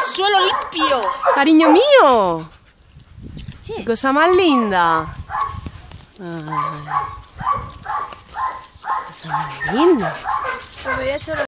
suelo limpio. Cariño mío. Sí. Qué cosa más linda. Ay. Cosa más linda.